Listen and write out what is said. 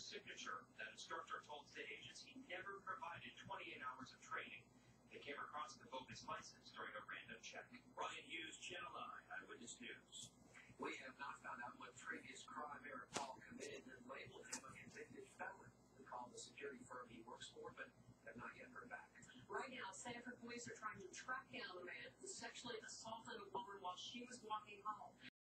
signature. That instructor told state agents he never provided 28 hours of training. They came across the bogus license during a random check. Ryan Hughes, Channel 9 Eyewitness News. We have not found out what previous crime Eric Paul committed and labeled him a convicted felon. We called the security firm he works for, but have not yet heard back. Right now, Sanford police are trying to track down the man who sexually assaulted a woman while she was walking home.